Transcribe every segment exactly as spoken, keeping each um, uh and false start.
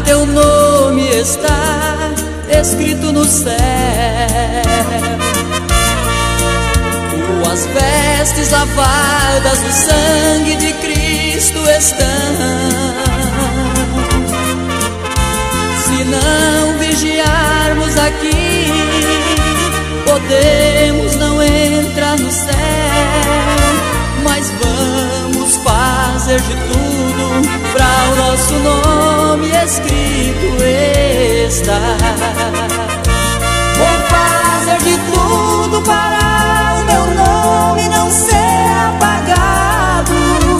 teu nome está escrito no céu. Tuas vestes lavadas no sangue de Cristo estão. Se não vigiarmos aqui, podemos não entrar no céu, mas vamos fazer de tudo para o nosso nome escrito estar. Vou fazer de tudo para o meu nome não ser apagado.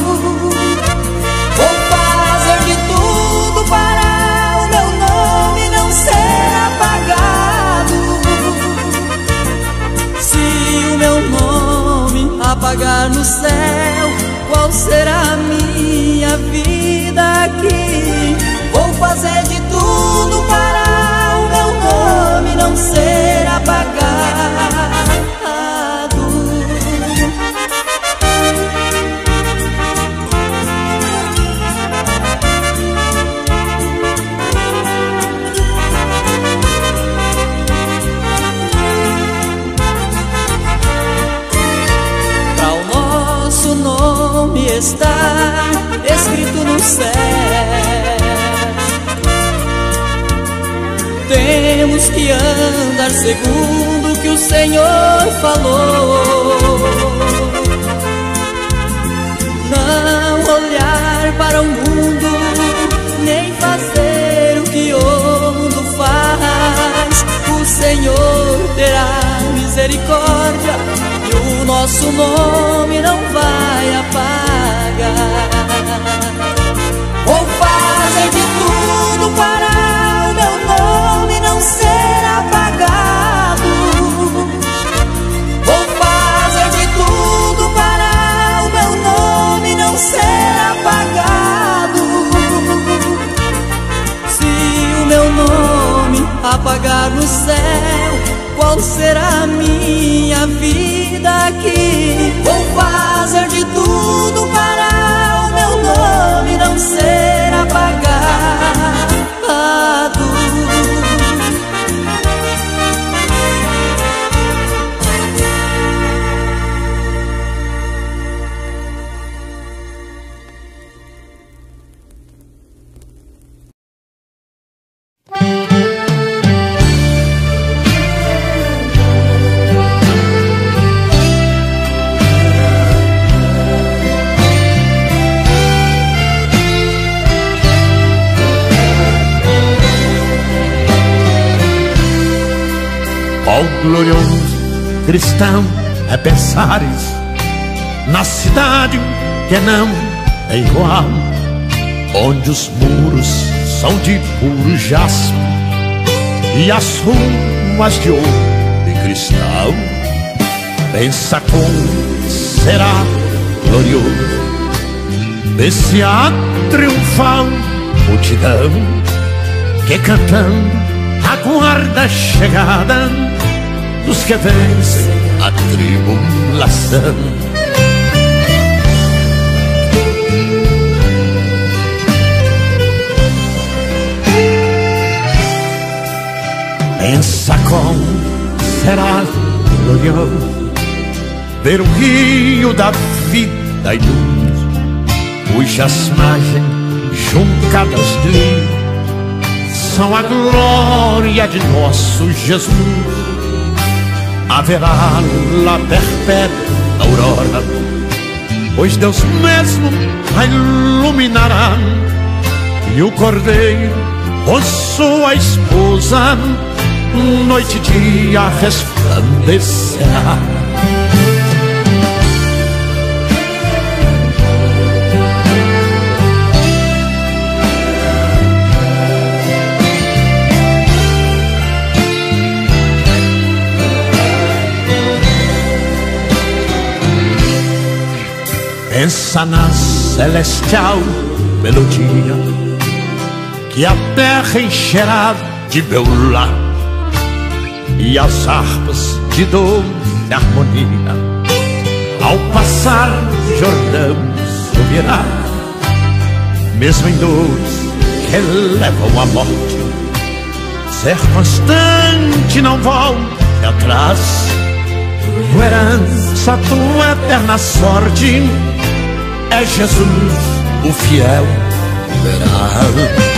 Vou fazer de tudo para o meu nome não ser apagado. Se o meu nome apagar no céu, qual será a minha vida aqui? Vou fazer de tudo para o meu nome não ser apagado. Para o nosso nome está escrito no céu. Temos que andar segundo o que o Senhor falou. Não olhar para o mundo, nem fazer o que o mundo faz. O Senhor terá misericórdia e o nosso nome não vai apagar. Vou fazer de tudo para o meu nome não ser apagado. Vou fazer de tudo para o meu nome não ser apagado. Se o meu nome apagar no céu, qual será a minha vida aqui? Vou fazer de tudo para o meu nome não ser apagado. Oh, glorioso cristão é pensares na cidade que não é igual, onde os muros são de puro jaspe e as ruas de ouro e cristal. Pensa como será glorioso esse ato triunfal, multidão que cantando aguarda a chegada dos que vencem a tribulação. Pensa como será glorioso ver o rio da vida e luz, cujas margens juncadas de linho são a glória de nosso Jesus. Haverá lá perpétua aurora, pois Deus mesmo a iluminará, e o Cordeiro, com sua esposa, noite e dia resplandecerá. Pensa na celestial melodia que a terra encherá de beulá, e as harpas de doce harmonia ao passar o Jordão subirá. Mesmo em dores que levam à morte. Ser constante, não volte atrás. Tua herança, tua eterna sorte é Jesus, o fiel verá.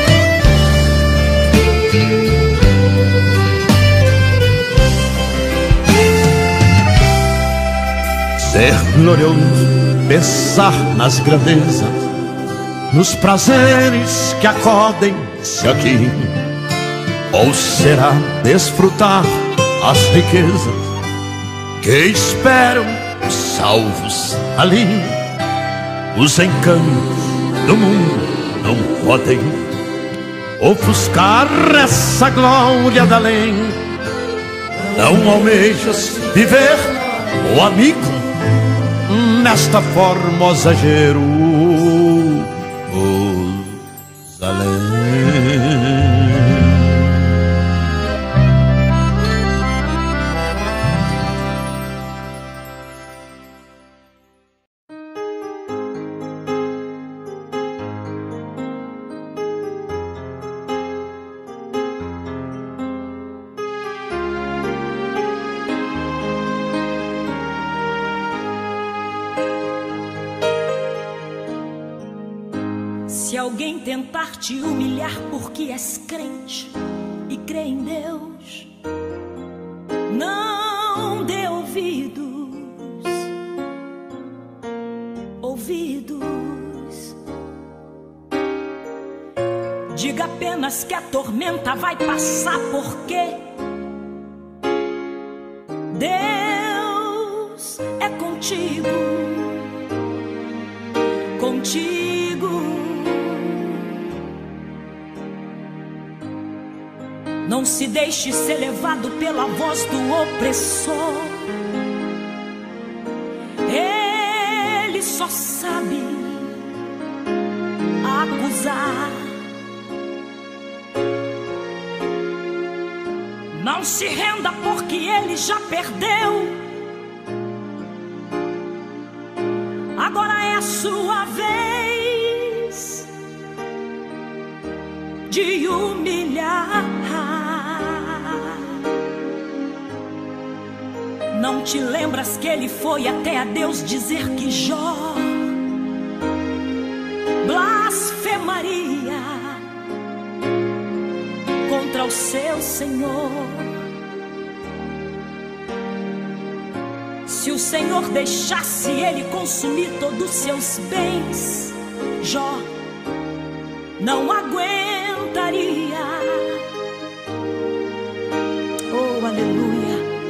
Ser glorioso, pensar nas grandezas, nos prazeres que acodem-se aqui. Ou será desfrutar as riquezas que esperam os salvos ali? Os encantos do mundo não podem ofuscar essa glória da além. Não almejas viver, ó amigo, nesta formosa Jerusalém. Se alguém tentar te humilhar porque és crente e crê em Deus, não dê ouvidos, ouvidos. Diga apenas que a tormenta vai passar, porque Deus é contigo, contigo. Não se deixe ser levado pela voz do opressor. Ele só sabe acusar. Não se renda, porque ele já perdeu. Agora é a sua vez de humilhar. Não te lembras que ele foi até a Deus dizer que Jó blasfemaria contra o seu Senhor? Se o Senhor deixasse ele consumir todos os seus bens, Jó não aguentaria. Oh, aleluia.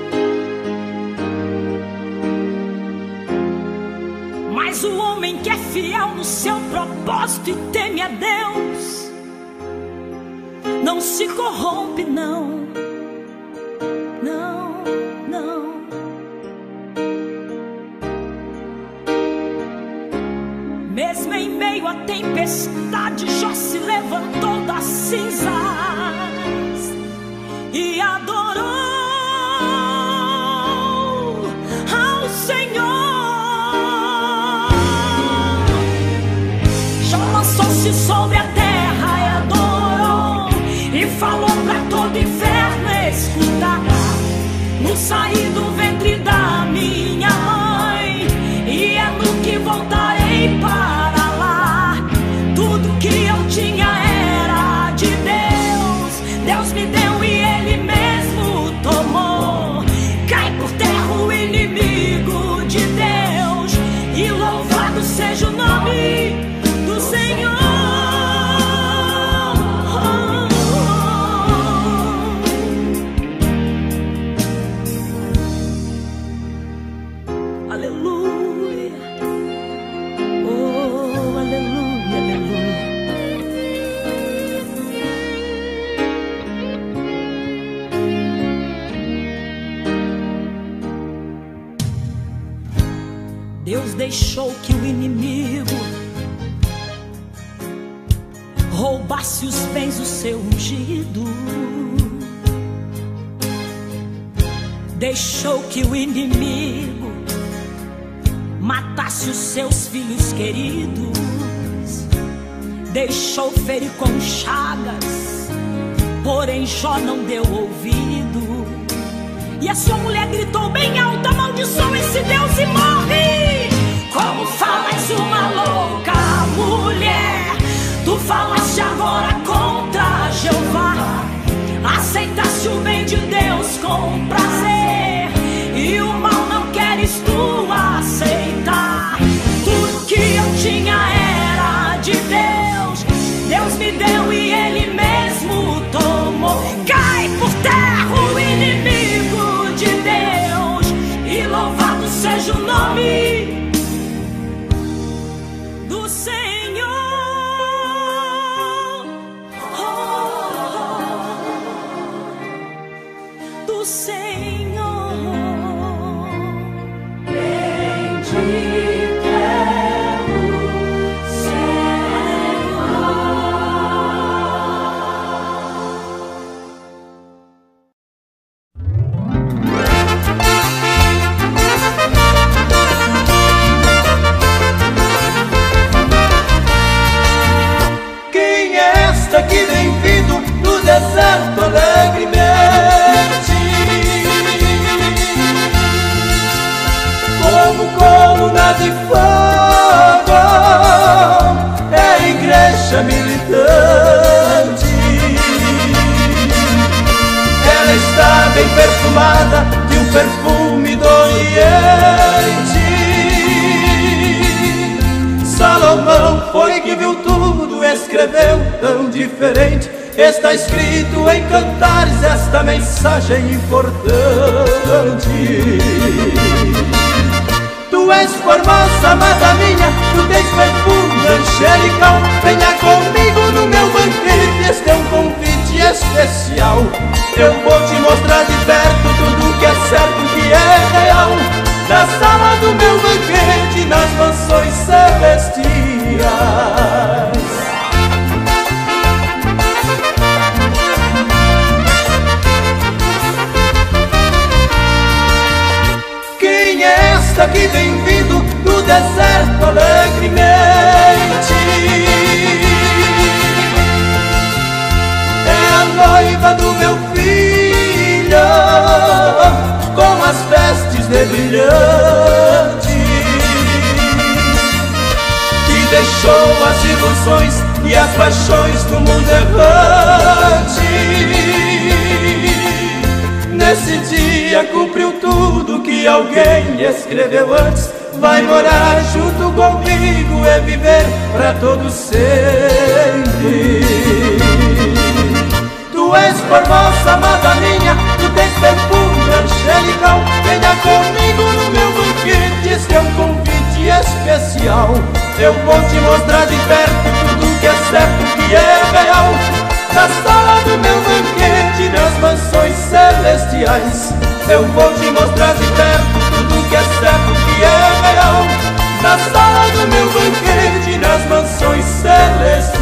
Mas o homem que é fiel no seu propósito e teme a Deus não se corrompe, não, não, não. Mesmo em meio à tempestade, Jó se levantou das cinzas e adorou ao Senhor. Lançou-se sobre a terra e adorou, e falou pra todo inferno escutar: no sair do ventre da minha mãe, e é no que voltarei para lá. Tudo que eu tinha era de Deus, Deus me deu e ele mesmo tomou. Cai por terra o inimigo de Deus, e louvado seja o nome do Senhor. Aleluia. Oh, aleluia, aleluia. Deus deixou que o inimigo roubasse os bens do seu ungido. Deixou que o inimigo matasse os seus filhos queridos. deixou ferir com chagas, porém Jó não deu ouvido. E a sua mulher gritou bem alto: amaldiçoa esse Deus e morre. Como falas uma louca mulher, tu falaste agora contra Jeová. Aceitaste o bem de Deus com prazer, e o mal não queres tu aceitar. Tudo que eu tinha era de Deus, Deus me deu e Ele mesmo tomou. Cai por terra o inimigo de Deus, e louvado seja o nome do Senhor. Oh, do Senhor. Bendito é o Senhor. Quem é esta que vem vindo do deserto alegremente? Como coluna de fogo, é a igreja militante. Ela está bem perfumada de um perfume do Oriente. Salomão foi que viu tudo, escreveu tão diferente. Está escrito em Cantares esta mensagem importante. Tu és formosa, amada minha, tu tens perfume angelical. Venha comigo no meu banquete, este é um convite especial. Eu vou te mostrar de perto tudo que é certo, que é real. Na sala do meu banquete, nas mansões celestiais. Quem é esta que vem vindo do deserto alegremente? É a noiva do meu filho, com as vestes de brilhante, que deixou as ilusões e as paixões do mundo errante. Nesse dia cumpriu tudo que alguém escreveu antes. Vai morar junto comigo e viver pra todo sempre. Tu és formosa, amada minha, tu tens perfume angelical. Venha comigo no meu banquete, este é um convite especial. Eu vou te mostrar de perto tudo que é certo, que é real. Na sala do meu banquete, nas mansões celestiais. Eu vou te mostrar de perto tudo que é certo, que é real. Na sala do meu banquete, nas mansões celestiais.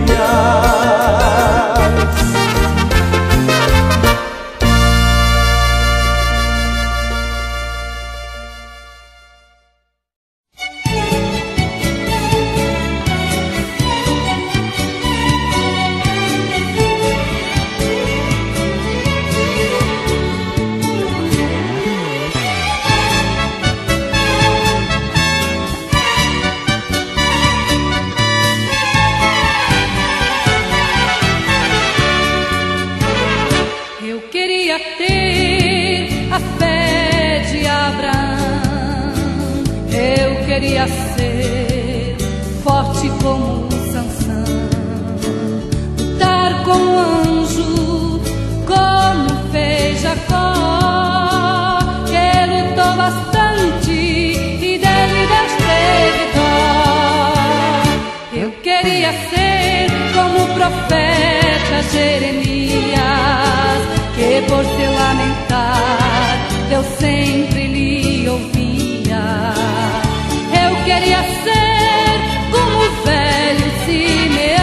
Queria ser forte como Sansão, lutar com o anjo como fez Jacó, que lutou bastante e dele Deus teve dó. Eu queria ser como o profeta Jeremias, que por se lamentar Deus sempre lhe ouvia. Eu queria ser como o velho Simeão,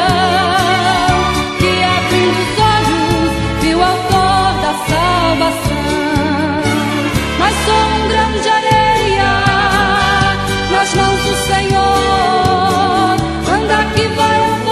que abrindo os olhos viu o autor da salvação. Mas sou um grão de areia nas mãos do Senhor, anda que vai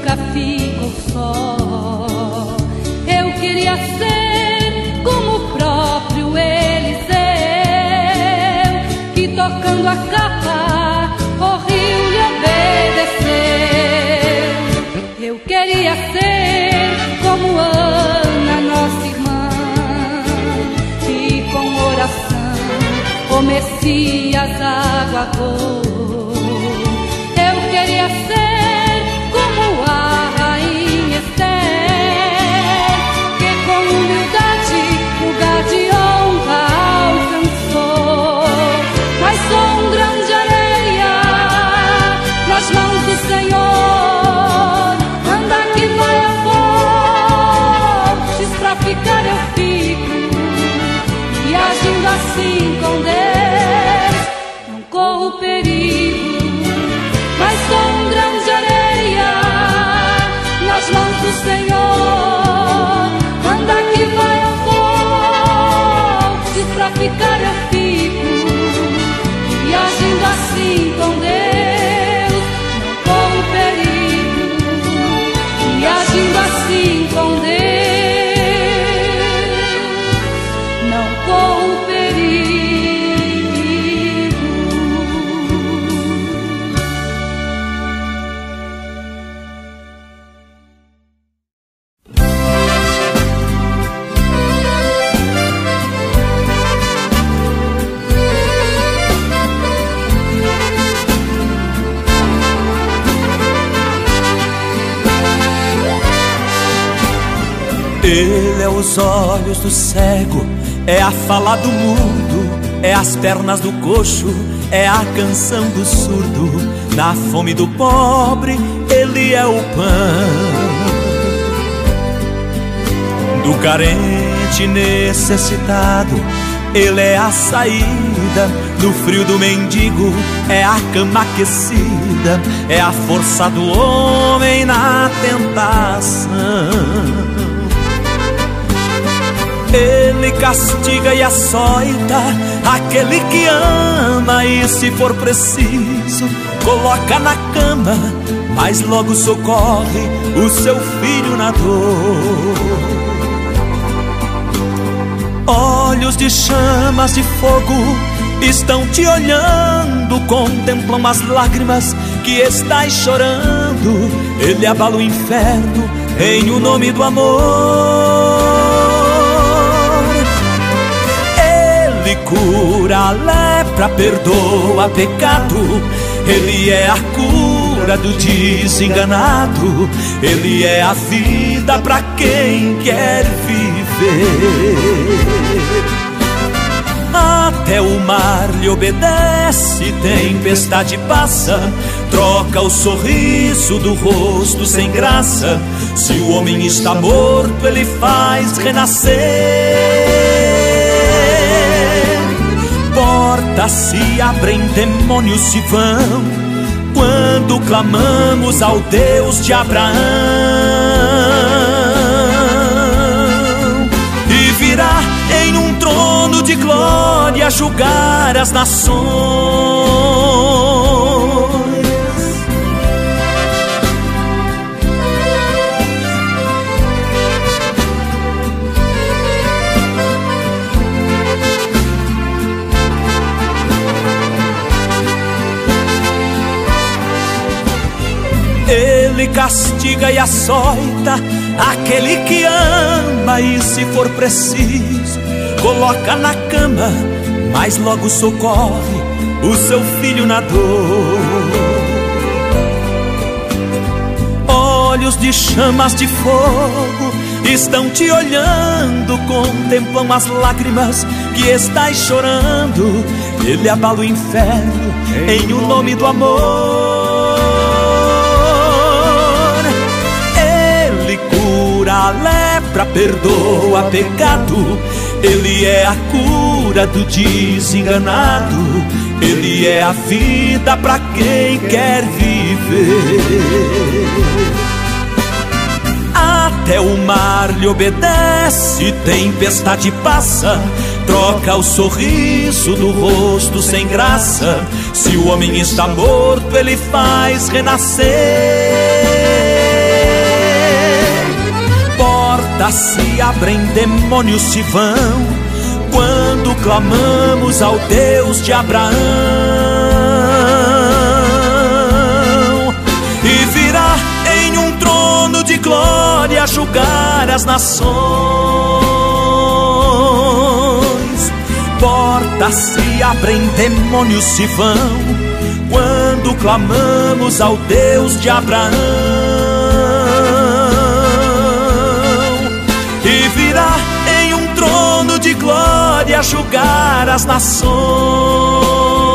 nunca ficou só. Eu queria ser como o próprio Eliseu, que tocando a capa o rio lhe obedeceu. Eu queria ser como Ana, nossa irmã, que com oração o Messias aguardou. Eu queria ser como a rainha Esther, que com humildade lugar de honra alcançou. Mas sou um grão de areia nas mãos do Senhor. Anda que vai eu vou, diz pra ficar eu fico. E agindo assim com Deus, não corro perigo. Mas sou um grão de areia nas mãos do Senhor. Anda que vai eu vou, diz pra ficar eu fico. E agindo assim com Deus, não corro perigo. E agindo assim com Deus, não corro perigo. Ele é os olhos do cego, é a fala do mudo, é as pernas do coxo, é a canção do surdo. Na fome do pobre, ele é o pão. Do carente necessitado, ele é a saída. No frio do mendigo, é a cama aquecida, é a força do homem na tentação. Ele castiga e açoita aquele que ama, e se for preciso, coloca na cama, mas logo socorre o seu filho na dor. Olhos de chamas de fogo estão te olhando, contemplam as lágrimas que estás chorando. Ele abala o inferno em o nome do amor. Ele cura a lepra, perdoa pecado. Ele é a cura do desenganado. Ele é a vida para quem quer viver. Até o mar lhe obedece, tempestade passa, troca o sorriso do rosto sem graça. Se o homem está morto, ele faz renascer. Portas se abrem, demônios se vão, quando clamamos ao Deus de Abraão. E virá em um trono de glória julgar as nações. Ele castiga e açoita aquele que ama, e se for preciso, coloca na cama, mas logo socorre o seu filho na dor. Olhos de chamas de fogo estão te olhando, contemplam as lágrimas que estás chorando. Ele abala o inferno em o nome do amor. Ele cura a lepra, perdoa pecado. Ele é a cura do desenganado. Ele é a vida para quem quer viver. Até o mar lhe obedece, tempestade passa, troca o sorriso do rosto sem graça. Se o homem está morto, ele faz renascer. Portas se abrem, demônios se vão, quando clamamos ao Deus de Abraão. E virá em um trono de glória julgar as nações. Portas se abrem, demônios se vão, quando clamamos ao Deus de Abraão. E virá em um trono de glória julgar as nações.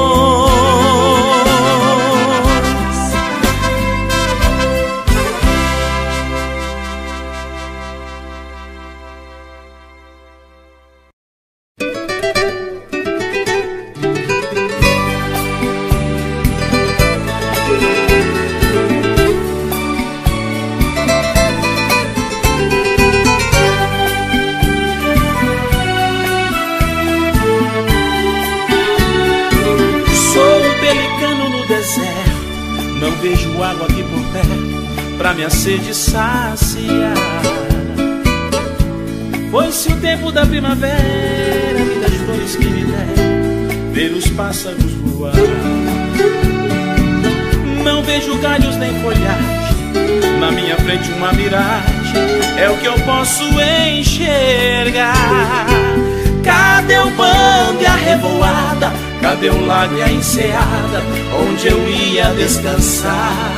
Não vejo água aqui por perto pra minha sede saciar. Foi-se o tempo da primavera e das flores que me deram ver os pássaros voar. Não vejo galhos nem folhagem, na minha frente uma miragem é o que eu posso enxergar. Cadê o bando e a revoada? Cadê o lago e a enseada onde eu ia descansar?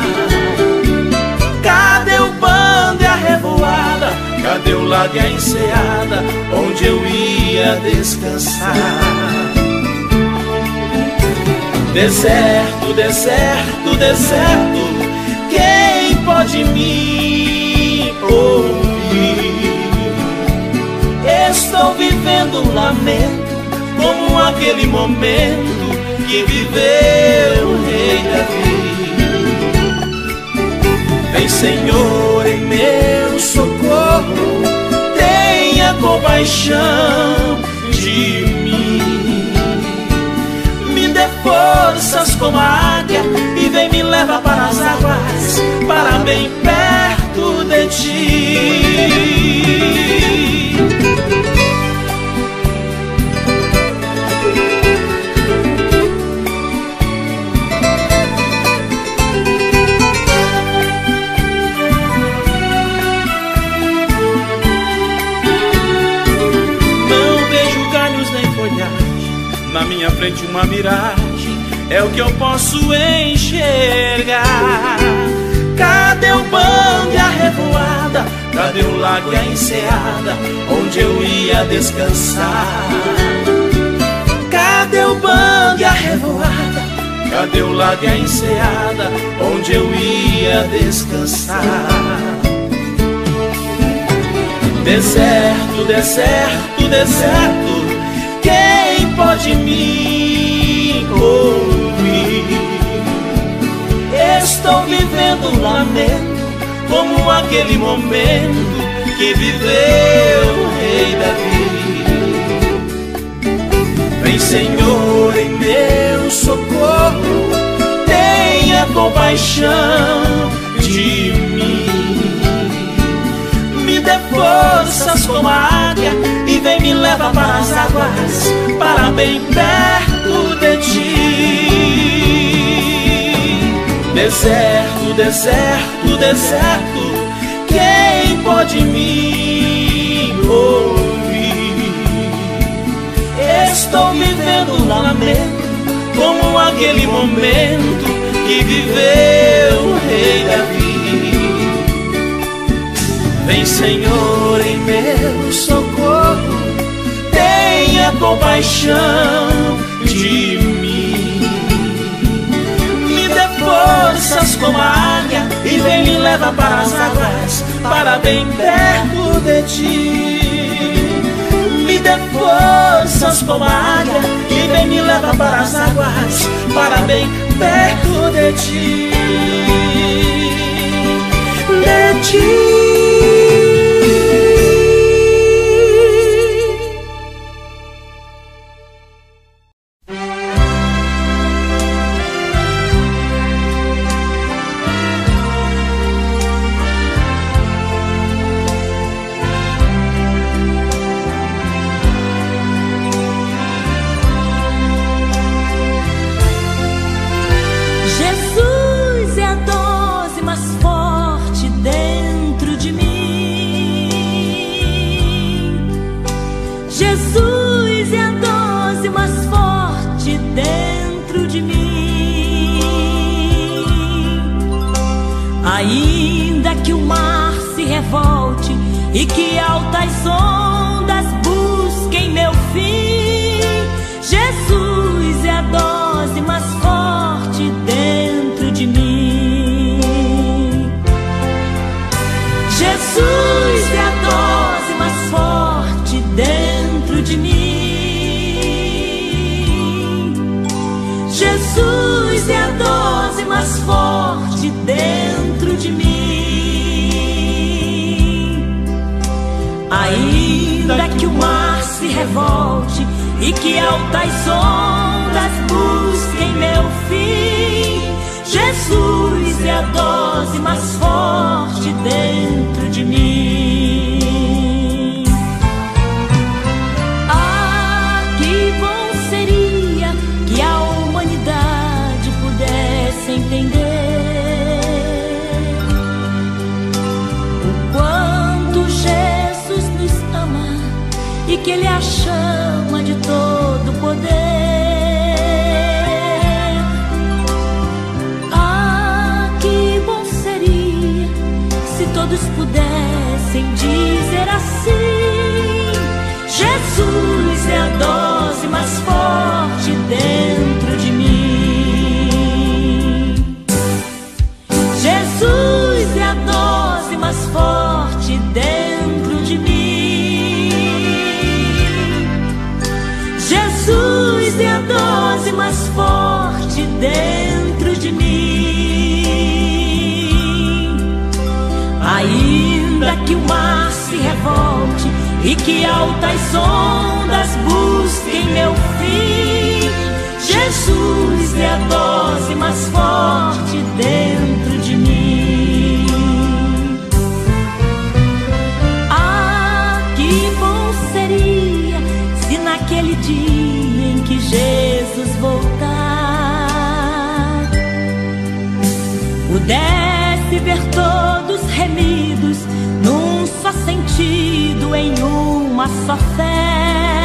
Cadê o bando e a revoada? Cadê o lago e a enseada onde eu ia descansar? Deserto, deserto, deserto, quem pode me ouvir? Estou vivendo um lamento, como aquele momento que viveu o rei Davi. Vem, Senhor, em meu socorro, tenha compaixão de mim. Me dê forças como a águia e vem me levar para as águas, para bem perto de ti. Na minha frente uma miragem é o que eu posso enxergar. Cadê o bando e a revoada? Cadê o lago e a enseada onde eu ia descansar? Cadê o bando e a revoada? Cadê o lago e a enseada onde eu ia descansar? Deserto, deserto, deserto, quem pode me ouvir? Estou vivendo um lamento, como aquele momento que viveu o rei Davi. Vem, Senhor, em meu socorro, tenha compaixão de mim. Me dê forças como a águia e vem me levar para as águas, para bem perto de ti. Deserto, deserto, deserto, quem pode me ouvir? Estou vivendo um lamento, como aquele momento que viveu o rei Davi. Vem, Senhor, em meu socorro, tenha compaixão de mim. Me dê forças como a águia e vem me levar para as águas, para bem perto de ti. Me dê forças como a águia e vem me levar para as águas, para bem perto de ti. De ti. Jesus é a dose mais forte dentro de mim. Jesus é a dose mais forte dentro de mim. Ainda que o mar se revolte e que altas ondas busquem meu fim, Jesus é a dose mais forte dentro de mim. Jesus é a dose mais forte dentro de mim. Jesus é a dose mais forte dentro de mim. Ainda que o mar se revolte e que altas ondas busquem meu fim, Jesus é a dose mais forte dentro de mim. Ah, que bom seria que a humanidade pudesse entender o quanto Jesus nos ama e que Ele a chama de todo poder. Ah, que bom seria se todos pudessem dizer assim: Jesus é a dose mais forte dentro de mim. Jesus é a dose mais forte dentro de mim. Jesus é a dose mais forte dentro de mim. Ainda que o mar se revolte e que altas ondas busquem meu fim, Jesus é a dose mais forte dentro de mim. Ah, que bom seria se naquele dia em que Jesus voltar pudesse ver todos remidos num só sentido, em uma só fé,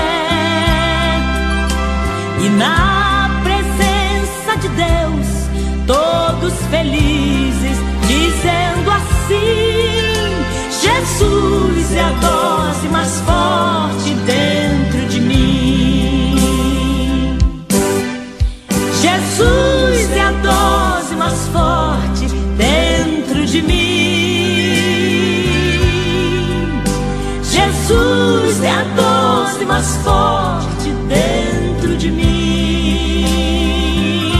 e na presença de Deus todos felizes, dizendo assim: Jesus é a dose mais forte dentro de mim. Jesus é a dose mais forte dentro de mim. Jesus é a dose mais forte dentro de mim.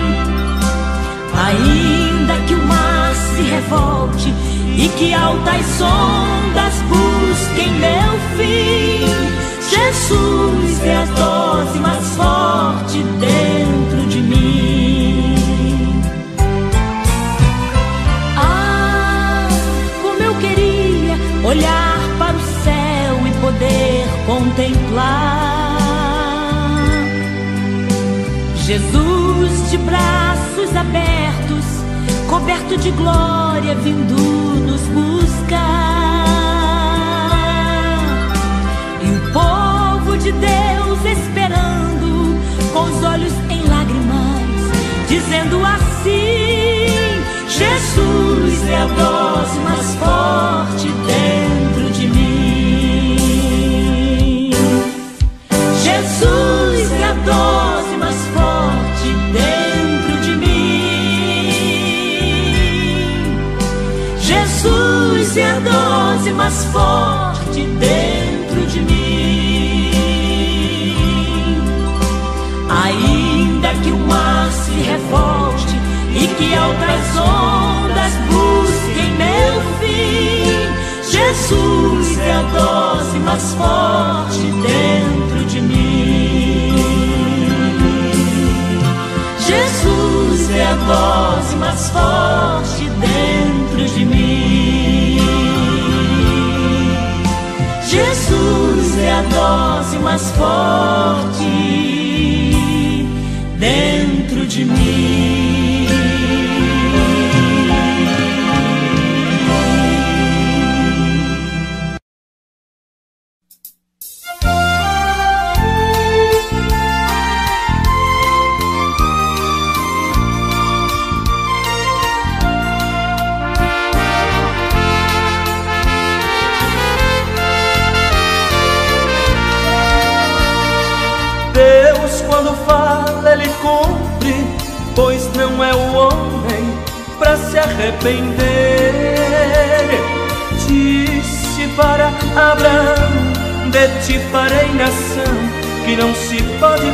Ainda que o mar se revolte e que altas ondas busquem meu fim, Jesus é a dose mais forte dentro de mim. Ah, como eu queria olhar para o céu e poder contemplar Jesus de braços abertos, coberto de glória, vindo nos buscar. E o povo de Deus esperando, com os olhos em lágrimas, dizendo assim: Jesus é a dose mais forte dentro de mim. Jesus é a dose mais forte dentro de mim. Jesus é a dose mais forte dentro de mim. Ainda que o mar se revolte e que altas ondas busquem meu fim, Jesus é a dose mais forte dentro de mim. Jesus é a dose mais forte dentro de mim. Jesus é a dose mais forte dentro de mim. não é o homem pra se arrepender. Disse para Abraão: de ti farei nação que não se pode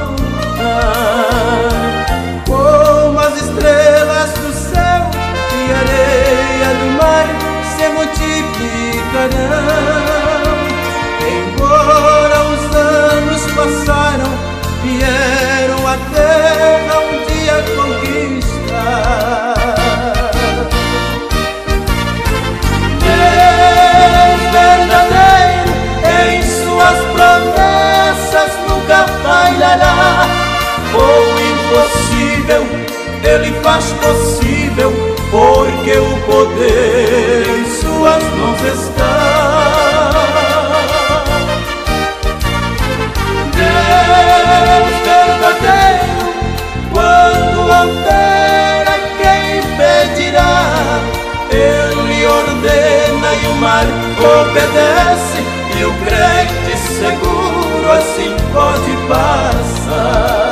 contar. Como as estrelas do céu e a areia do mar se multiplicarão. Embora os anos passaram, vieram a terra um dia conquistar. Deus verdadeiro em suas promessas nunca falhará. O impossível Ele faz possível, porque o poder em suas mãos está. Deus verdadeiro, quando altera, quem impedirá? Ele ordena e o mar obedece, e o crente seguro assim pode passar.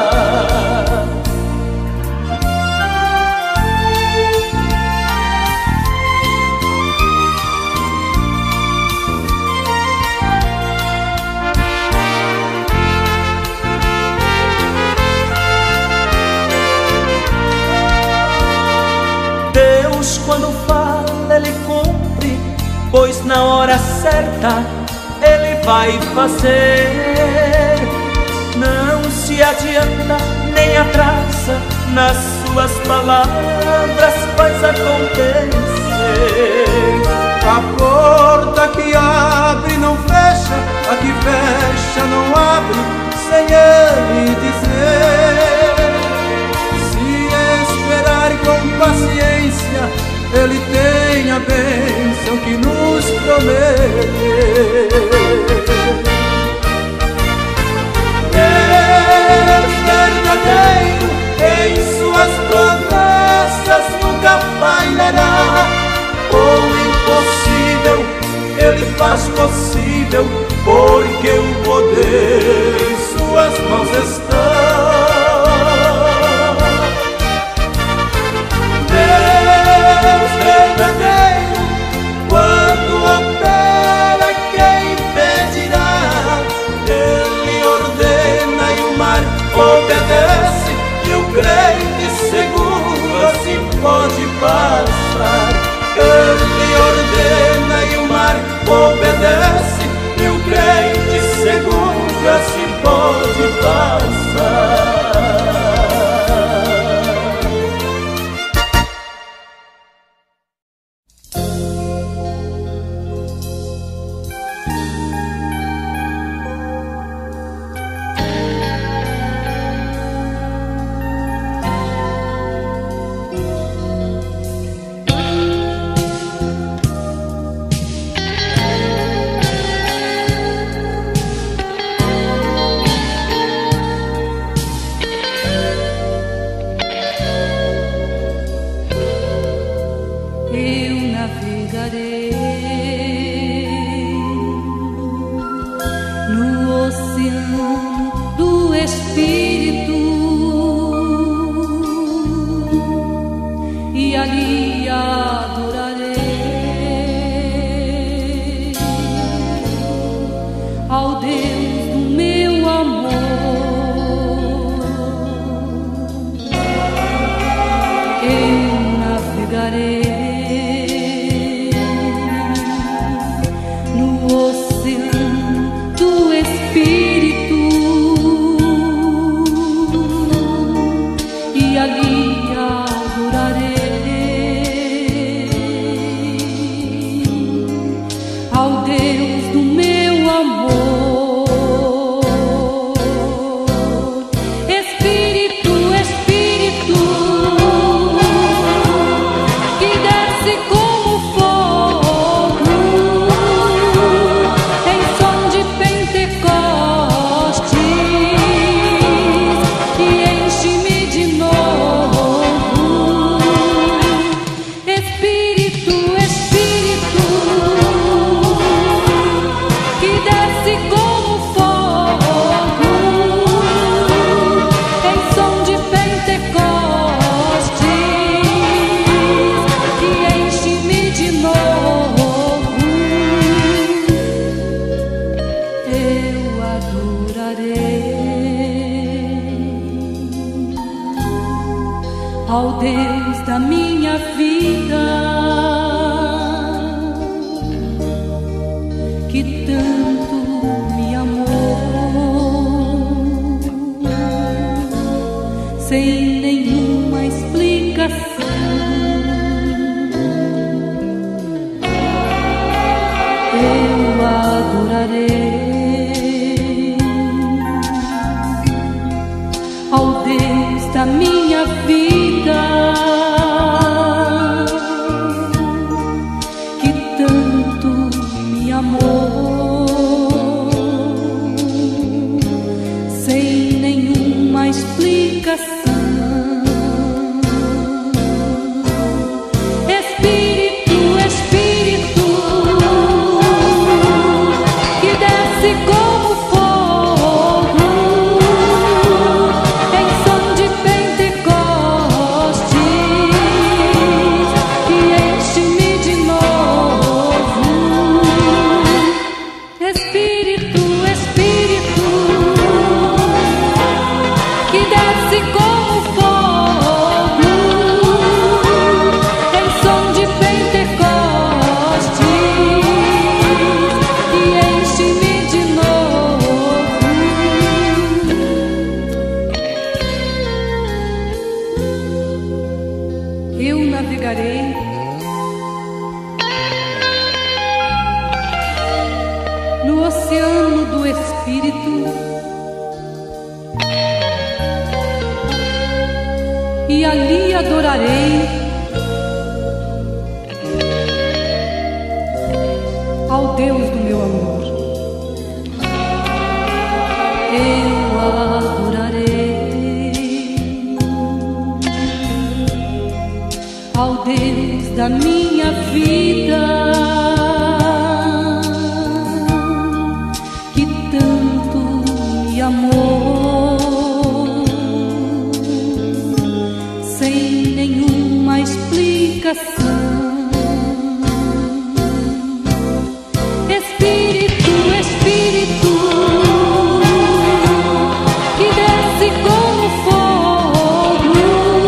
Quando fala, Ele cumpre, pois na hora certa Ele vai fazer. Não se adianta nem atrasa, nas suas palavras faz acontecer. A porta que abre não fecha, a que fecha não abre, sem Ele dizer. Se esperar com paciência, Ele tem a bênção que nos prometeu. Deus verdadeiro em suas promessas nunca falhará. O impossível Ele faz possível, porque o poder em suas mãos está. Verdadeiro, quando opera, quem impedirá? Ele ordena e o mar obedece, e o crente seguro assim pode passar. Ele ordena e o mar obedece, e o crente seguro assim pode passar. Eu navegarei ao Deus da minha vida, que tanto me amou, sem nenhuma explicação. Eu adorarei ao Deus da minha vida, que tanto me amou, sem nenhuma explicação. No oceano do Espírito, e ali adorarei ao Deus do meu amor. Eu adorarei ao Deus da minha vida, amor, sem nenhuma explicação. Espírito, Espírito, que desce como fogo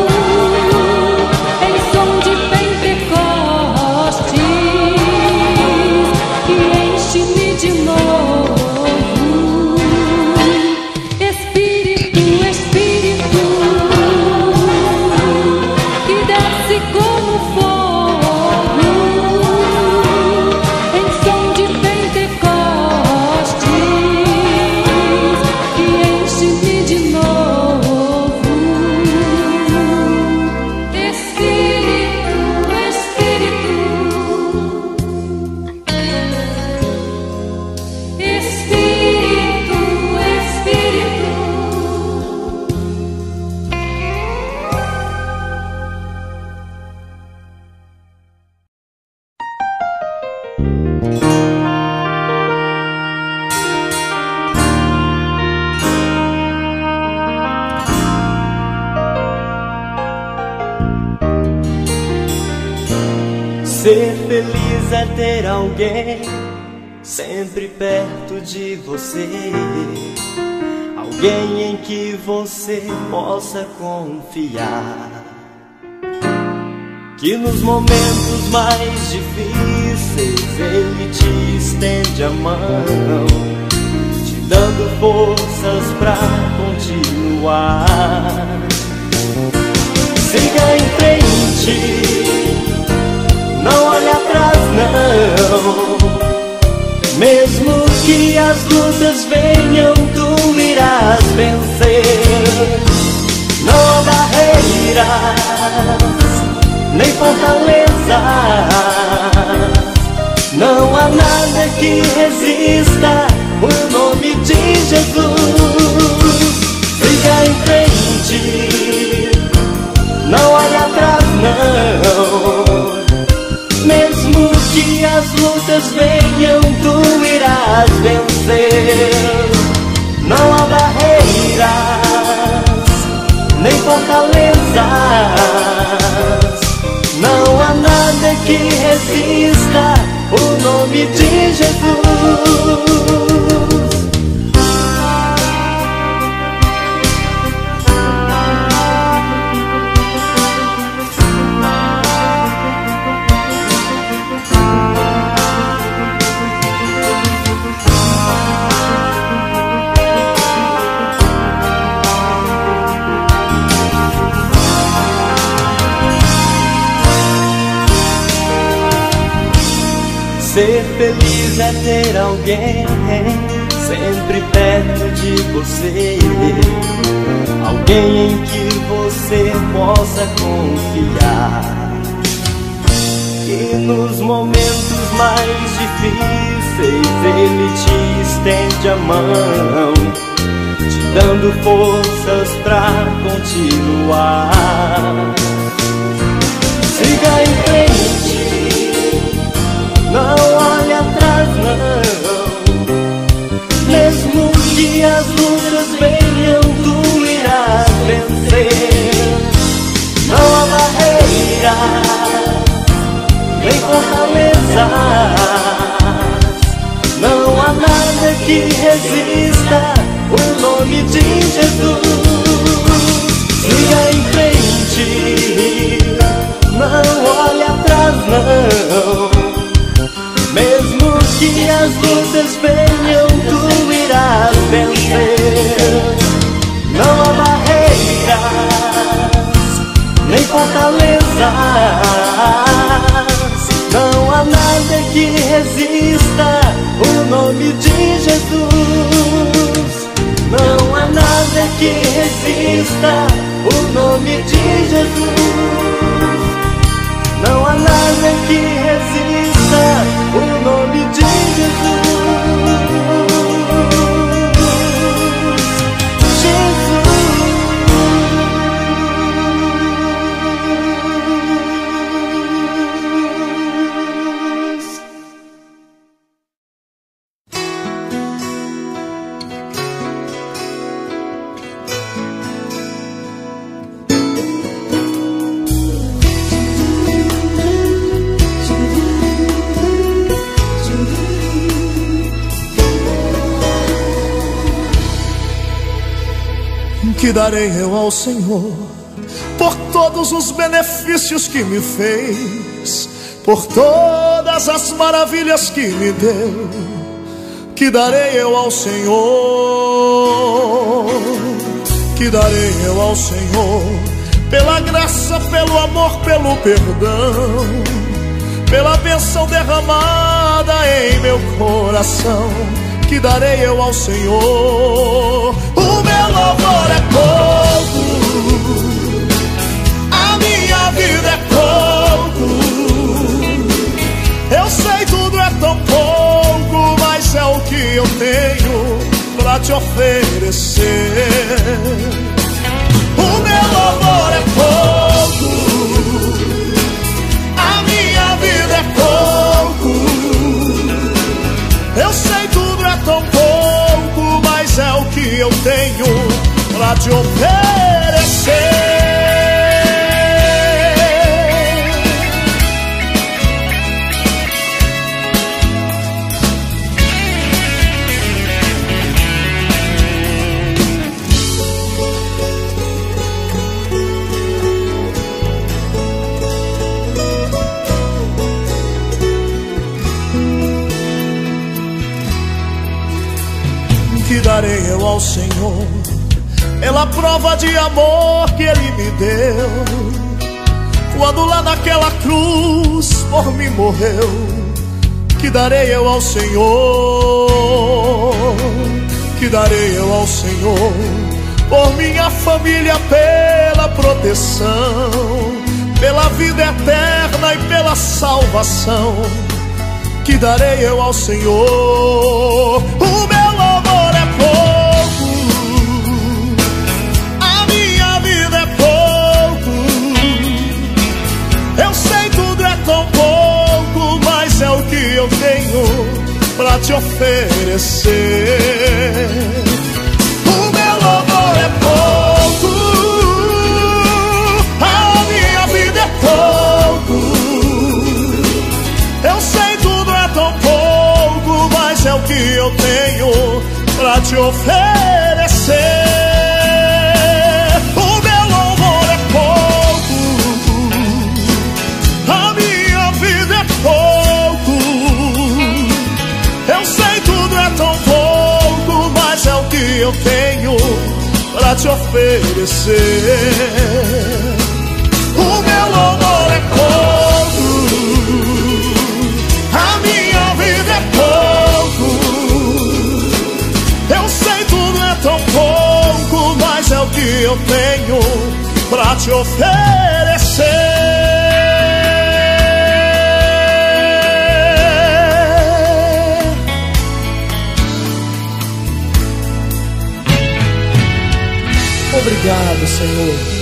em som de Pentecostes, que enche-me de novo. Ser feliz é ter alguém sempre perto de você, alguém em que você possa confiar, que nos momentos mais difíceis ele te estende a mão, te dando forças pra continuar. Siga em frente, não olhe atrás não, mesmo que as lutas venham, tu irás vencer. Não há barreiras, nem fortalezas, não há nada que resista o nome de Jesus. Siga em frente, não olhe atrás não, mesmo que as lutas venham, tu irás vencer. Não há barreiras, nem fortalezas, não há nada que resista o nome de Jesus. Ser feliz é ter alguém sempre perto de você, alguém em que você possa confiar, e nos momentos mais difíceis ele te estende a mão, te dando forças pra continuar. Siga em frente, não olhe atrás não, mesmo que as lutas venham, tu irás vencer. Não há barreira, nem fortaleza, não há nada que resista o nome de Jesus. Siga em frente, não olhe atrás não, mesmo que as lutas venham, tu irás vencer. Não há barreiras, nem fortalezas, não há nada que resista o nome de Jesus. Não há nada que resista o nome de Jesus. Não há nada que resista o nome de Jesus. Que darei eu ao Senhor por todos os benefícios que me fez, por todas as maravilhas que me deu? Que darei eu ao Senhor? Que darei eu ao Senhor pela graça, pelo amor, pelo perdão, pela bênção derramada em meu coração? Que darei eu ao Senhor? O meu louvor é pouco, a minha vida é pouco. Eu sei tudo é tão pouco, mas é o que eu tenho pra te oferecer. O meu louvor é pouco, a minha vida é pouco. Eu sei tudo é tão pouco, mas é o que eu tenho pra te oferecer. Que darei eu ao Senhor pela prova de amor que Ele me deu, quando lá naquela cruz por mim morreu? Que darei eu ao Senhor? Que darei eu ao Senhor por minha família, pela proteção, pela vida eterna e pela salvação? Que darei eu ao Senhor? O meu louvor é pouco, a minha vida é pouco. Eu sei tudo é tão pouco, mas é o que eu tenho pra te oferecer. O meu louvor é pouco, a minha vida é pouco. Eu sei tudo é tão pouco, mas é o que eu tenho pra te oferecer. O meu louvor é pouco, a minha vida é pouco. Eu sei tudo é tão pouco, mas é o que eu tenho pra te oferecer. O meu louvor é pouco, a minha pra te oferecer. Obrigado, Senhor.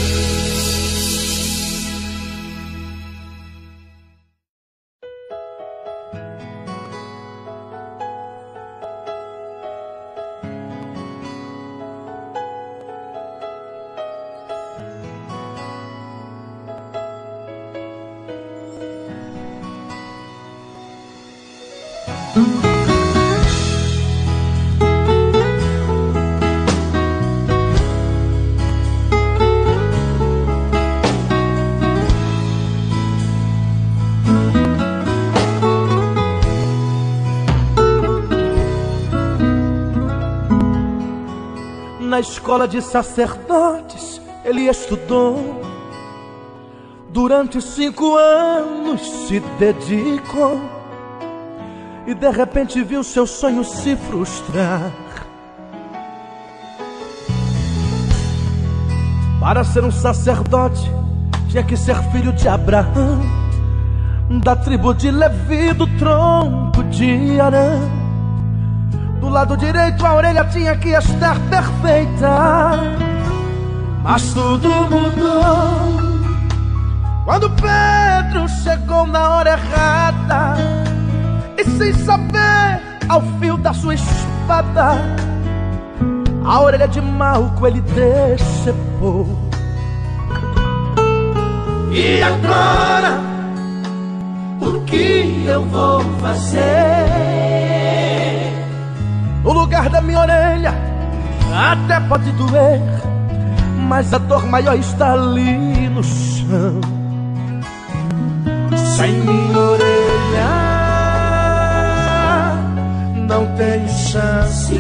Na escola de sacerdotes ele estudou, durante cinco anos se dedicou, e de repente viu seu sonho se frustrar. Para ser um sacerdote tinha que ser filho de Abraão, da tribo de Levi, do tronco de Arão. Do lado direito a orelha tinha que estar perfeita, mas tudo mudou quando Pedro chegou na hora errada, e sem saber, ao fio da sua espada, a orelha de Malco ele decepou. E agora, o que eu vou fazer? No lugar da minha orelha até pode doer, mas a dor maior está ali no chão. Sem minha orelha não tem chance.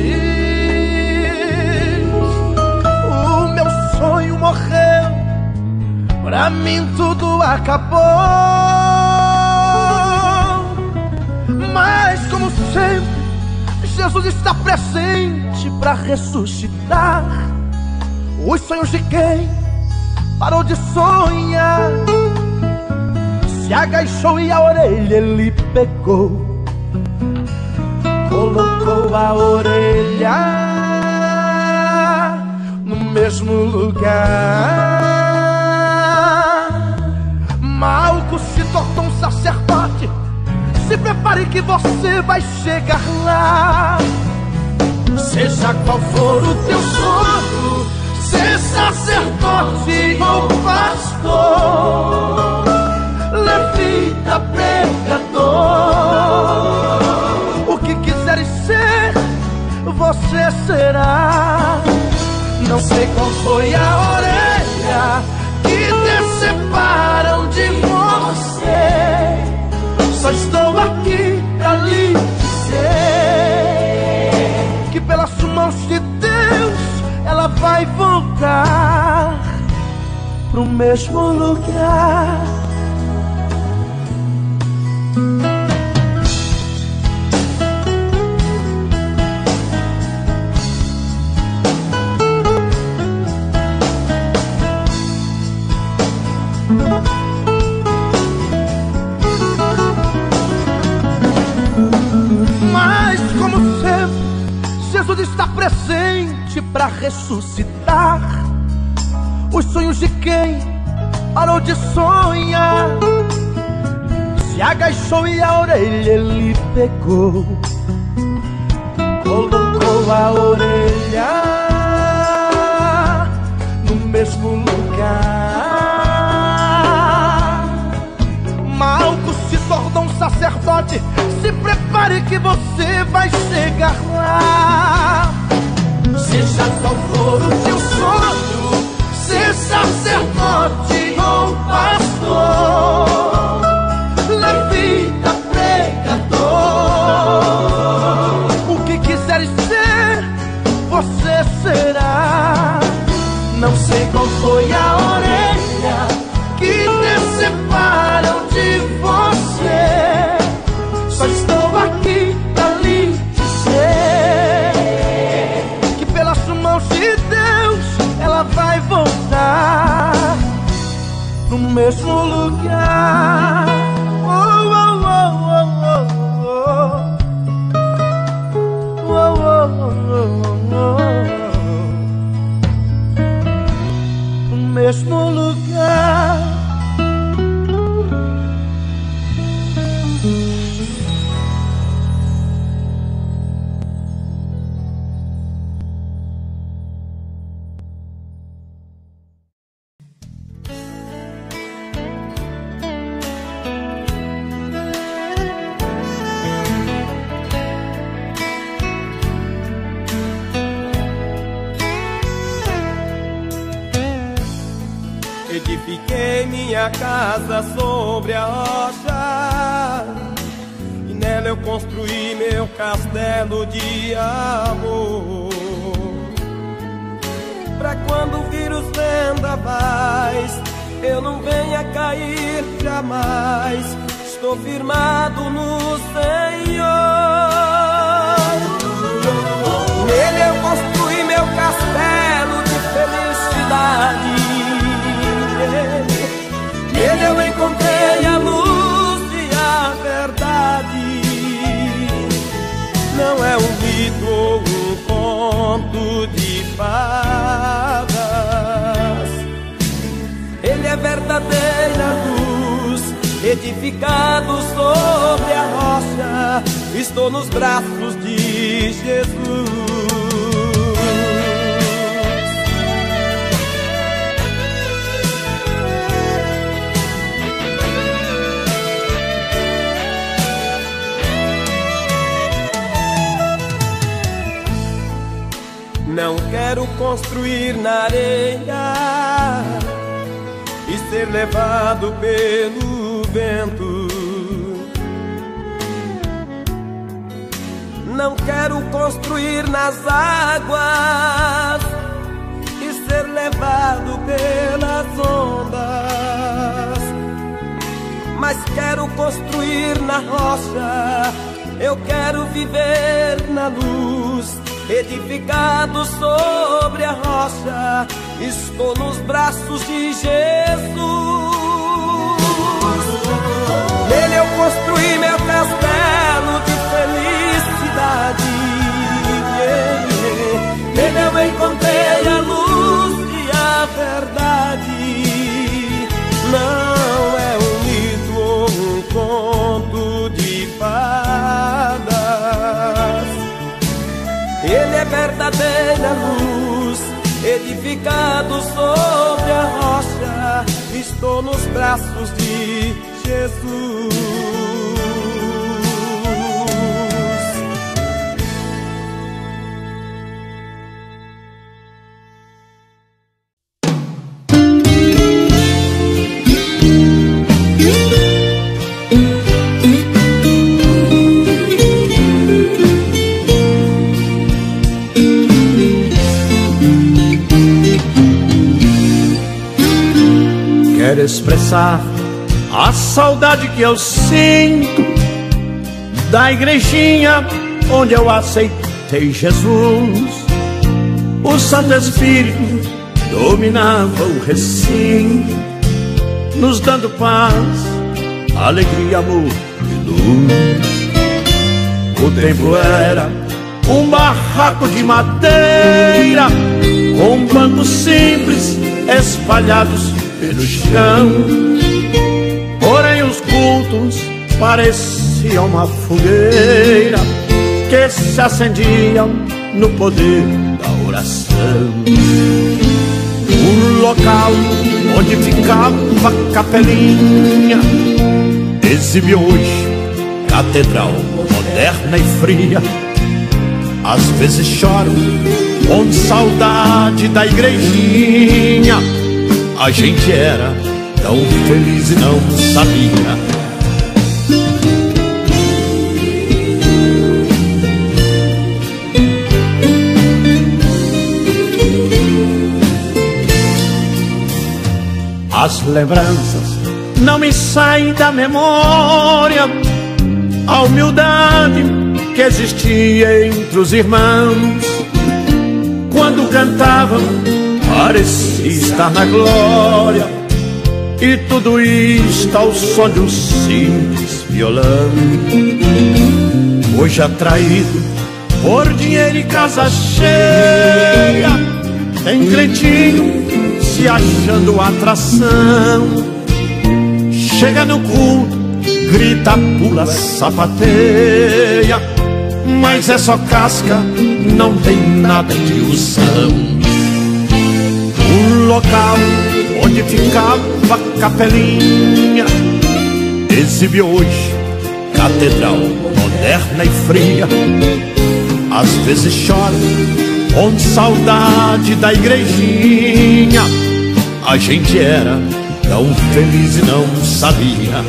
O meu sonho morreu, pra mim tudo acabou. Mas como sempre, Jesus está presente para ressuscitar os sonhos de quem parou de sonhar. Se agachou e a orelha ele pegou, colocou a orelha no mesmo lugar. Malco se tornou um sacerdote. Se prepare que você vai chegar lá. Seja qual for o teu sonho, ser sacerdote ou pastor, levita, pregador, o que quiseres ser, você será. Não sei qual foi a orelha que te separam de você, só estou aqui pra lhe dizer que pelas mãos de Deus ela vai voltar pro mesmo lugar. Mas como sempre, Jesus está presente para ressuscitar os sonhos de quem parou de sonhar. Se agachou e a orelha ele pegou, colocou a orelha no mesmo lugar. Malco se tornou um sacerdote. Se prepare que você vai chegar lá. Seja qual for o teu sonho, ser sacerdote ou pastor, levita, pregador, o que quiseres ser, você será. Não sei qual foi a orelha que te separam de você, só estou aqui pra lhe dizer que pelas mãos de Deus ela vai voltar no mesmo lugar. Oh, oh, oh, oh, oh, oh, oh, oh, oh, no mesmo lugar. Edifiquei minha casa sobre a rocha, e nela eu construí meu castelo de amor. Pra quando vir os vendavais, eu não venha cair jamais. Estou firmado no Senhor. Nele eu construí meu castelo de felicidade. Nele eu encontrei a luz e a verdade. Não é um mito ou um conto de fadas. Ele é verdadeira luz, edificado sobre a rocha. Estou nos braços de Jesus. Não quero construir na areia e ser levado pelo vento. Não quero construir nas águas e ser levado pelas ondas. Mas quero construir na rocha. Eu quero viver na luz, edificado sobre a rocha. Estou nos braços de Jesus. Nele eu construí meu castelo de felicidade. Nele eu encontrei a luz e a verdade. Não é um mito ou um conto de fadas. Ele é verdadeira luz, edificado sobre a rocha. Estou nos braços de Jesus. Quero expressar a saudade que eu sinto da igrejinha onde eu aceitei Jesus. O Santo Espírito dominava o recinto, nos dando paz, alegria, amor e luz. O templo era um barraco de madeira, com bancos simples espalhados pelo chão. Porém os cultos pareciam uma fogueira que se acendiam no poder da oração. O local onde ficava a capelinha exibe hoje catedral moderna e fria. Às vezes choro com saudade da igrejinha. A gente era tão feliz e não sabia. As lembranças não me saem da memória. A humildade que existia entre os irmãos. Quando cantavam, parecia estar na glória. E tudo isto ao som de um simples violão. Hoje atraído por dinheiro e casa cheia, tem cretinho se achando atração. Chega no culto, grita, pula, sapateia, mas é só casca, não tem nada de ilusão. O local onde ficava a capelinha exibe hoje catedral moderna e fria. Às vezes chora com saudade da igrejinha. A gente era tão feliz e não sabia.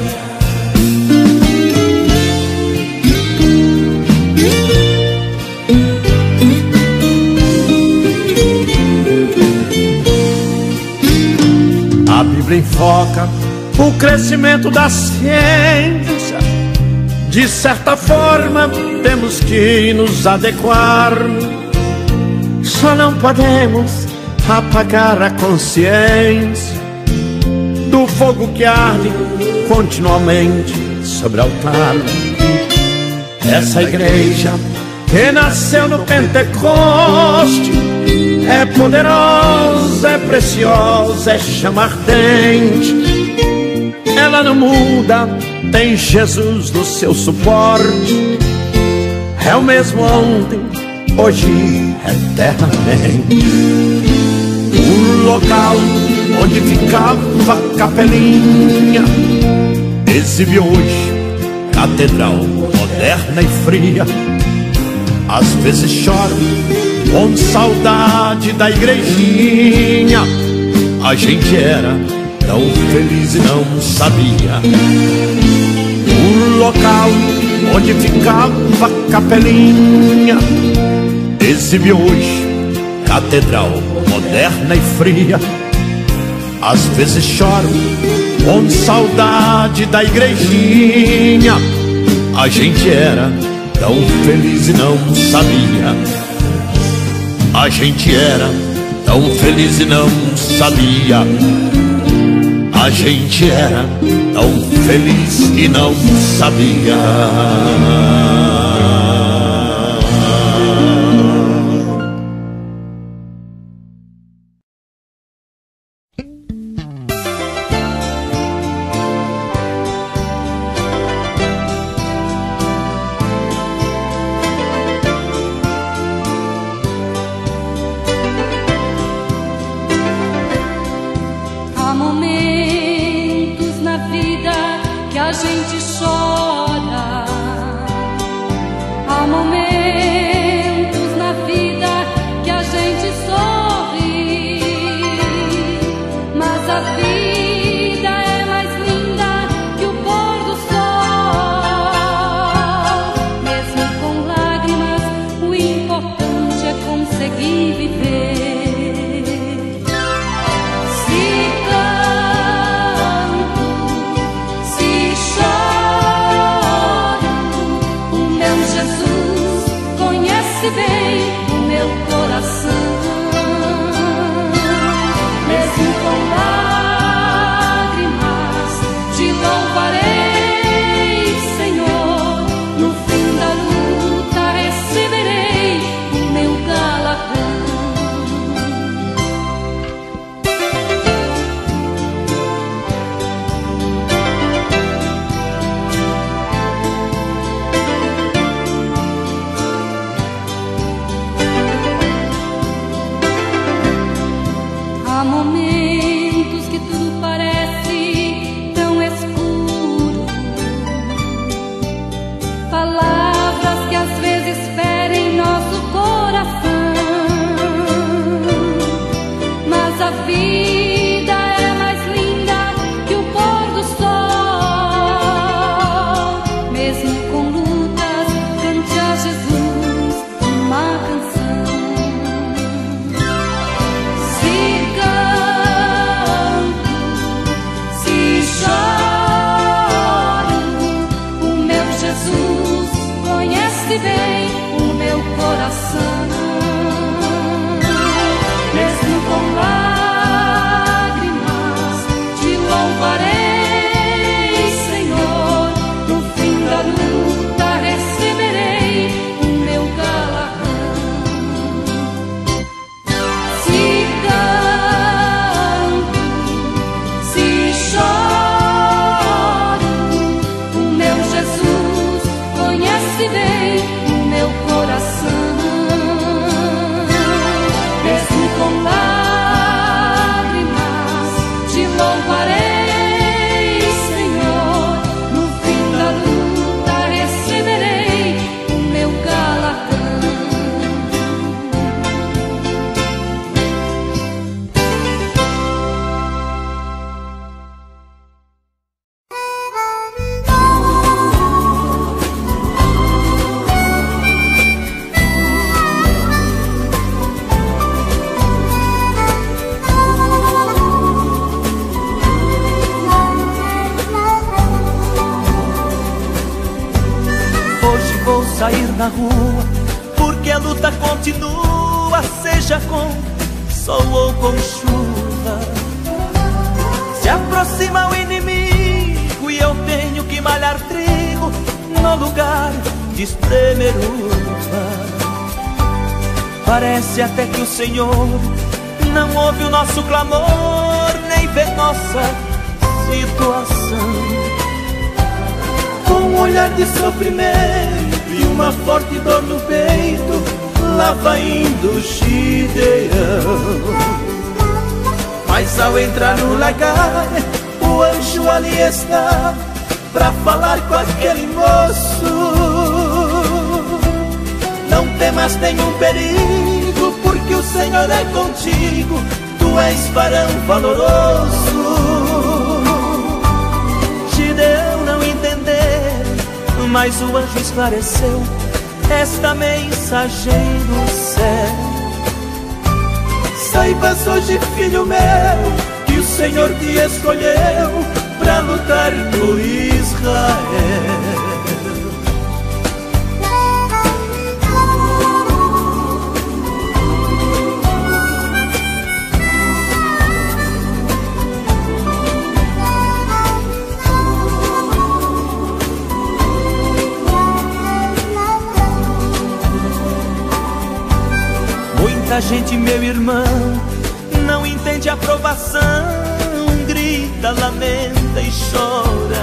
A Bíblia enfoca o crescimento da ciência. De certa forma temos que nos adequar. Só não podemos apagar a consciência do fogo que arde continuamente sobre o altar. Essa igreja que nasceu no Pentecoste é poderosa, é preciosa, é chama ardente. Ela não muda, tem Jesus no seu suporte. É o mesmo ontem, hoje, eternamente. O local onde ficava a capelinha exibe hoje catedral moderna e fria. Às vezes choro com saudade da igrejinha. A gente era tão feliz e não sabia. O local onde ficava a capelinha exibe hoje catedral moderna e fria. Às vezes choro com saudade da igrejinha. A gente era tão feliz e não sabia. A gente era tão feliz e não sabia. A gente era tão feliz e não sabia. Jesus, conhece na rua, porque a luta continua, seja com sol ou com chuva. Se aproxima o inimigo e eu tenho que malhar trigo no lugar de espremer uva. Parece até que o Senhor não ouve o nosso clamor, nem vê nossa situação. Com um olhar de sofrimento e uma forte dor no peito, lá vai indo o Gideão. Mas ao entrar no lagar, o anjo ali está pra falar com aquele moço. Não temas nenhum perigo, porque o Senhor é contigo, tu és varão valoroso. Gideão não entendeu, mas o anjo esclareceu esta mensagem do céu. Saibas hoje, filho meu, que o Senhor te escolheu pra lutar por Israel. Muita gente, meu irmão, não entende a provação, grita, lamenta e chora,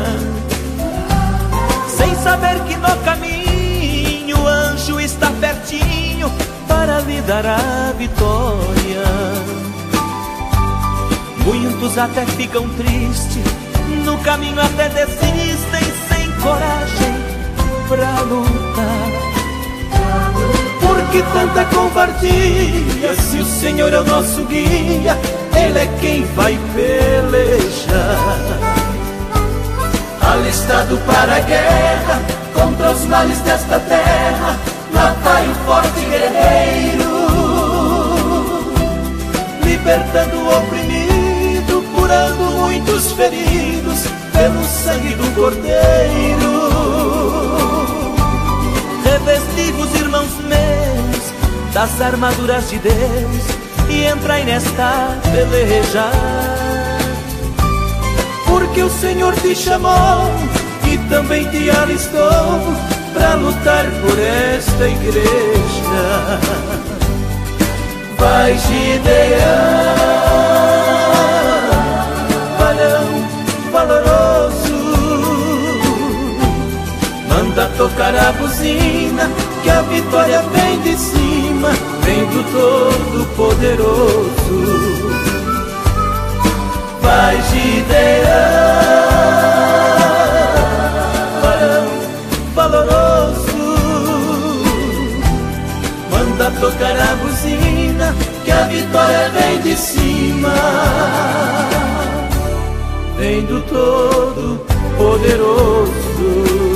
sem saber que no caminho o anjo está pertinho para lhe dar a vitória. Muitos até ficam tristes, no caminho até desistem, sem coragem pra lutar. Por que tanta covardia? Se o Senhor é o nosso guia, Ele é quem vai pelejar. Alistado para a guerra, contra os males desta terra, lá vai o forte guerreiro, libertando o oprimido, curando muitos feridos, pelo sangue do Cordeiro. Revesti-vos, irmãos meus, das armaduras de Deus, e entrai nesta peleja. Porque o Senhor te chamou e também te alistou pra lutar por esta igreja. Vai, Gideão, varão valoroso, manda tocar a buzina, que a vitória vem de cima, vem do Todo-Poderoso. Vai, Gideão, varão valoroso, manda tocar a buzina, que a vitória vem de cima, vem do Todo-Poderoso.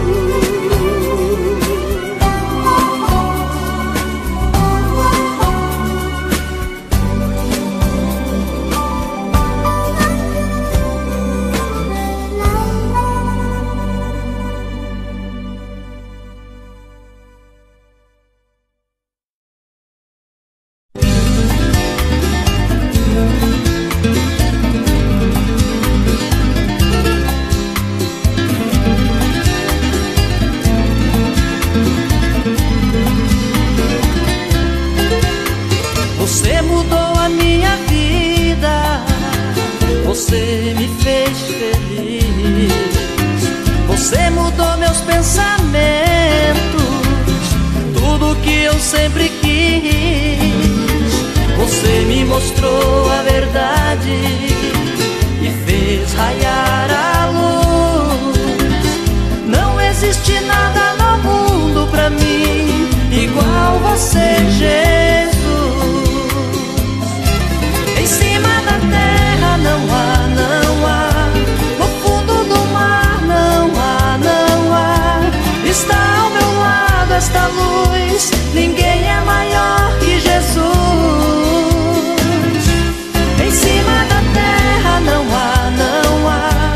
Você me fez feliz, você mudou meus pensamentos, tudo que eu sempre quis. Você me mostrou a verdade e fez raiar a luz. Não existe nada no mundo pra mim igual você, Jesus. Em cima da terra não há, não há, no fundo do mar não há, não há. Está ao meu lado esta luz, ninguém é maior que Jesus. Em cima da terra não há, não há,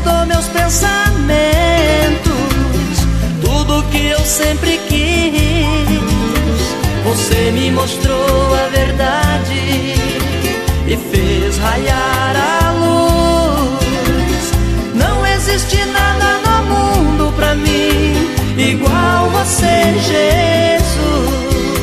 despertou meus pensamentos, tudo que eu sempre quis. Você me mostrou a verdade e fez raiar a luz. Não existe nada no mundo pra mim igual você, Jesus.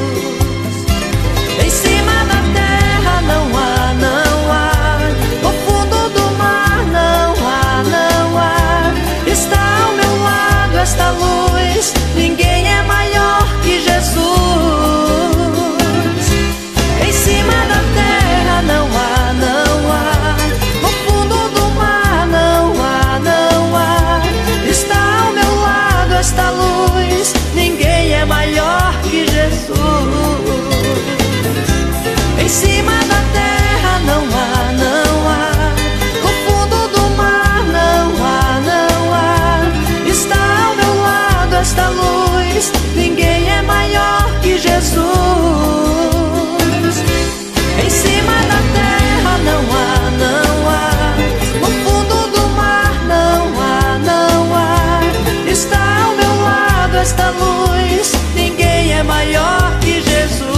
Em cima da terra não há, não há, no fundo do mar não há, não há. Está ao meu lado esta luz, ninguém é maior que Jesus. Em cima da terra não há, não há, no fundo do mar não há, não há. Está ao meu lado esta luz, ninguém é maior que Jesus. Em cima da terra não há, não há, no fundo do mar não há, não há. Está ao meu lado esta luz, ninguém é maior que Jesus. Em cima da terra não há, não há, no fundo do mar não há, não há. Está ao meu lado esta luz, ninguém é maior que Jesus.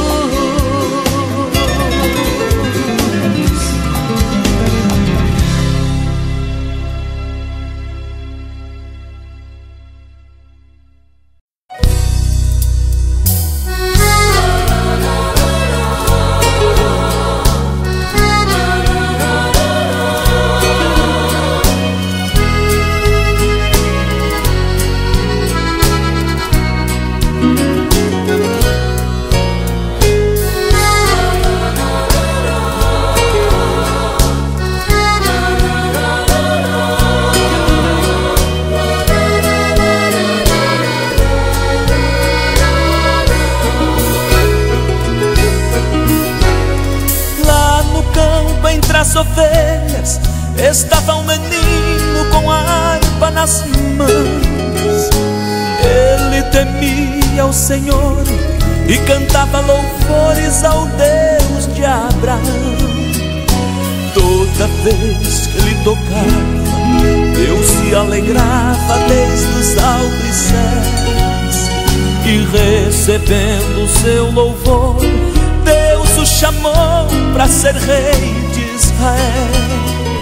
Ovelhas, estava um menino com a harpa nas mãos. Ele temia o Senhor e cantava louvores ao Deus de Abraão. Toda vez que ele tocava, Deus se alegrava desde os altos céus. E recebendo o seu louvor, Deus o chamou para ser rei de Israel.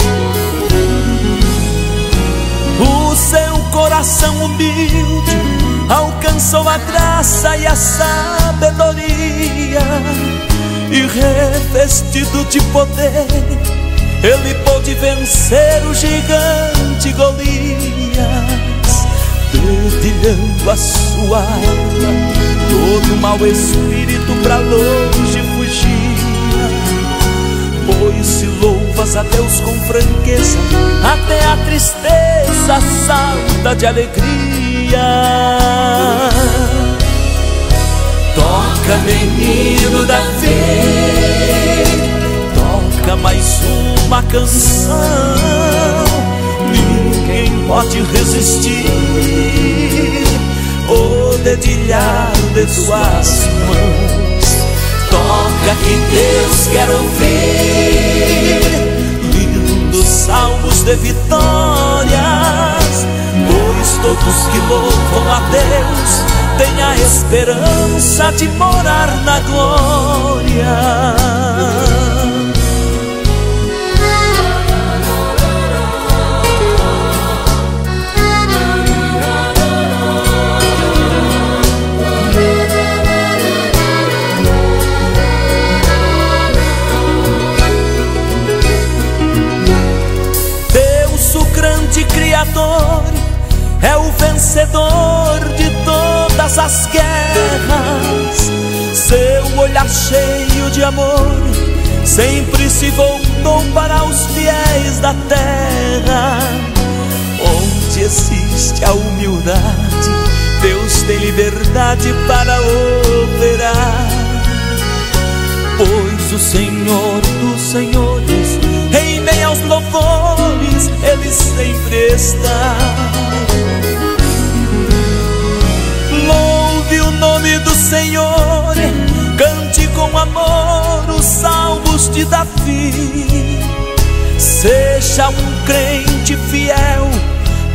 O seu coração humilde alcançou a graça e a sabedoria, e revestido de poder, ele pôde vencer o gigante Golias. Dedilhando a sua alma, todo mau espírito pra longe fugia. Pois se louvas a Deus com franqueza, até a tristeza salta de alegria. Toca, menino Davi, toca mais uma canção. Ninguém pode resistir o dedilhar de suas mãos. Toca que Deus quer ouvir lindos salmos de vitórias, pois todos que louvam a Deus têm a esperança de morar na glória. Criador é o vencedor de todas as guerras. Seu olhar cheio de amor sempre se voltou para os fiéis da terra. Onde existe a humildade, Deus tem liberdade para operar. Pois o Senhor dos senhores, em meio aos louvores, Ele sempre está. Louve o nome do Senhor, cante com amor os salmos de Davi. Seja um crente fiel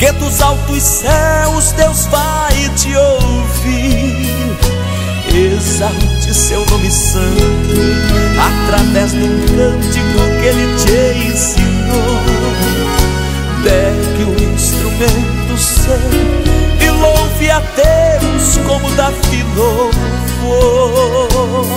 que dos altos céus Deus vai te ouvir. Exalte seu nome santo através do cântico que Ele te ensinou. Pegue o instrumento seu e louve a Deus como Davi louvou.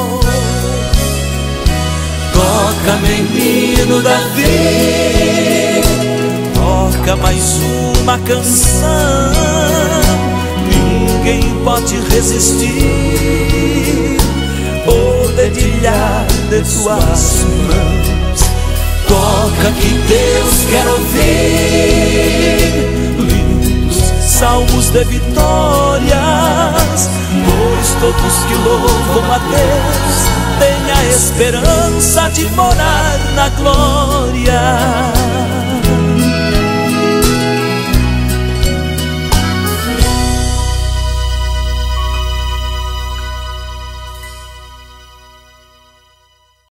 Toca, menino Davi, toca mais uma canção. Ninguém pode resistir o dedilhar de tuas mãos. Toca que Deus quer ouvir lindos salmos de vitórias, pois todos que louvam a Deus têm a esperança de morar na glória.